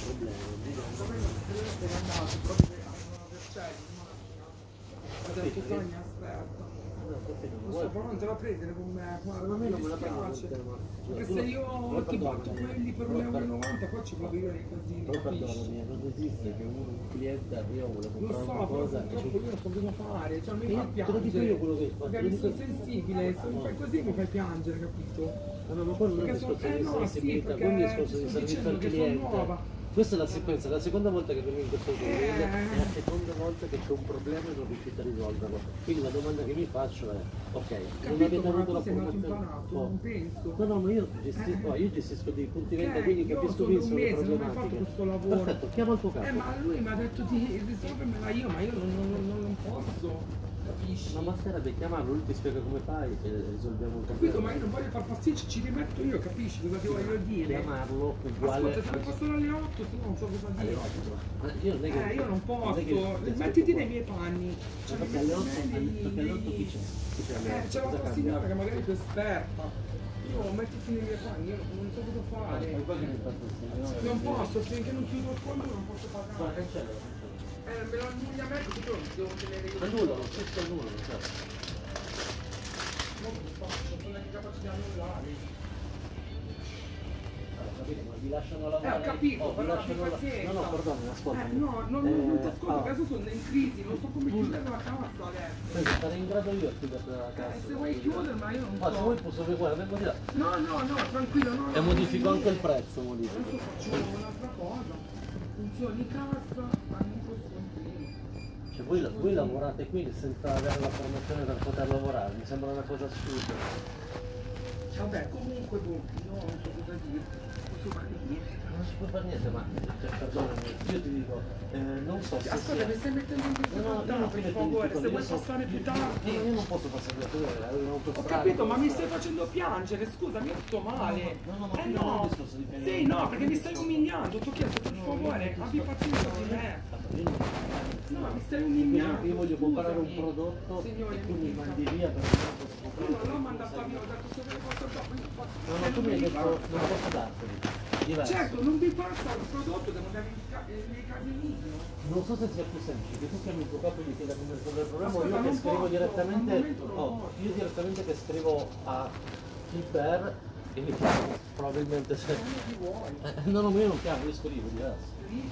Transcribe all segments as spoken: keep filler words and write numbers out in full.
problema. È andato proprio a Vercelli, ha detto Tony aspetta. Lo so, però non te la prendere con me, guarda, me non mi me la prendo, dispiace. ma Perché se io ti batto quelli per un euro e novanta, poi ci vado io nei casini, però capisci? perdonami, non esiste che uno, un cliente arriva vuole Lo comprare so, una però cosa purtroppo io non so cosa fare, cioè mi Io- fa te lo dico piangere. io quello che faccio, Perché te lo mi sono dico- sensibile, se mi fai così mi fai piangere, capito? Ah, no, ma quello non è un Perché discorso sono- eh di no, sì, sensibilità, perché quello è un ti discorso di sto servizio dicendo al che sono cliente. nuova. Questa è la sequenza, la seconda volta che vengo in questo cliente Eh. è la seconda volta che c'è un problema e non riuscite a risolverlo. Quindi la domanda che mi faccio è, ok, non Capito, avete ma avuto tu la sei nato formazione? imparato, Oh. non penso. No, no, ma io gestisco, io gestisco dei punti vendita, Ok, quindi io capisco sono un benissimo le mese, non ho mai fatto problematiche. questo lavoro. Perfetto, chiama il tuo capo. Eh, ma lui mi ha detto di risolvermela io, ma io non, non, non, non posso, capisci? Ma basterebbe chiamarlo, lui ti spiega come fai e risolviamo il Capito, problema. ma io non voglio far pasticci, ci rimetto io, capisci cosa ti voglio dire? Chiamarlo uguale. Ascolta, se devo passare alle otto, se no non so cosa alle dire. otto. Ma io non è che Eh, io non è che posso, ti mettiti aspetto nei qua. miei panni. Cioè, Ma mi perché alle metti otto, nei- perché alle otto chi c'è? Chi c'è alle Eh, otto? c'è Cosa la tua cambia? signora che magari è più esperta. Io mettiti nei miei panni, io non so cosa fare. Poi cosa mi fa il signore? Non posso, finché non chiudo il conto non posso Guarda, pagare. cancella, cancella. Eh, me lo annulli a me perché tu non ti devo tenere io. Annullalo, questo annullalo, certo. Non lo faccio, non è capace di annullare. Allora, capito, ma vi lasciano Eh, lavorare. ho capito, Oh, vi però lasciano abbi la- pazienza. No, no, perdonami, ascolta. Eh, no, no, no, non ti ascolto, adesso sono in crisi, non so come chiudere la cassa adesso. Senti, sarei in grado io a chiuderti la Eh, cassa. se vuoi chiuderla io non Ah, se so. vuoi posso guarda, vengo di là. No, no, no, tranquillo, no. E no, modifico no, anche il prezzo, modifico. Adesso facciamo un'altra cosa. Funzioni cassa, ma non posso continuare. Cioè, voi, voi lavorate qui senza avere la formazione per poter lavorare, mi sembra una cosa assurda. Vabbè, comunque, boh, io non so cosa dire. Posso fare niente. Non si può fare niente, ma cioè, perdonami, io ti dico, eh, non so se Ascolta, sia... mi stai mettendo in No, no, difficoltà, io non ti per metto in favore, difficoltà, se vuoi io so- passare più io- tardi. Io, io non posso passare più tardi, avevo Ho un'autostrada. capito, ma mi stai facendo piangere, scusami, io sto male. No, no, ma eh qui non è un no, discorso di piangere. sì, no, perché mi stai umiliando, ti ho chiesto per favore, abbi pazienza con me. Io non- No, mi stai Quindi umiliando. io voglio comprare un scusami. prodotto Signore, e tu mi dica. mandi via perché non posso comprare. Io non l'ho mandato via, ho detto se ve ne posso dopo, io non posso. No, ma se tu non mi hai mi detto passa- non posso darteli. Diverso. Certo, non vi passa il prodotto, devo andare in ca- eh, nei casini. Non so se sia più semplice, che tu chiami il tuo capo e gli chiedi come risolvere il problema, o Ascolta, io che non scrivo posso, direttamente, al momento non oh, posso. io direttamente che scrivo a Iper e mi chiamo, probabilmente se... Come ti vuoi? Eh, no, no, ma io non chiamo, io scrivo, diverso. Non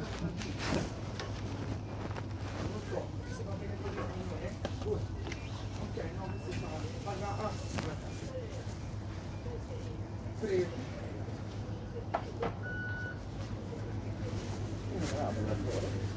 lo so, se va bene così con me. Ok, no, questo sale. Paga, ah, aspetta. Prego. Bravo,